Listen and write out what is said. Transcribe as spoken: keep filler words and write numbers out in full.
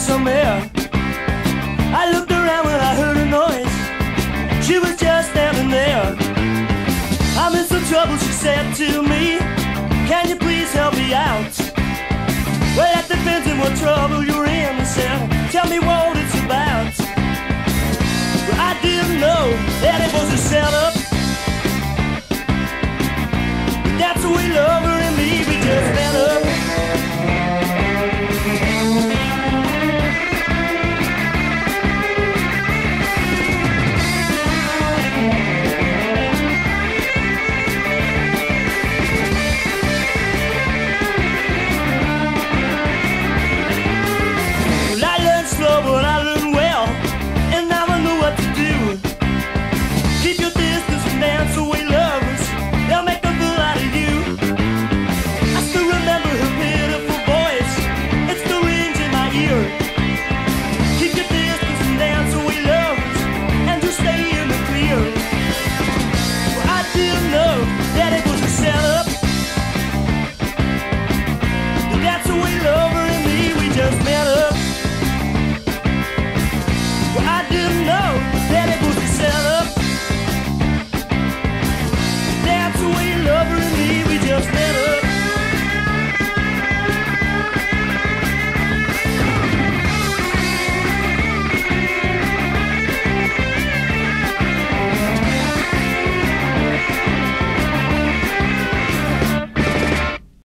somewhere. I looked around when I heard a noise. She was just standing there. I'm in some trouble, she said to me. Can you please help me out? Well, that depends on what trouble you're in, I said. Tell me what it's about. Well, I didn't know that it was a setup. That's the way love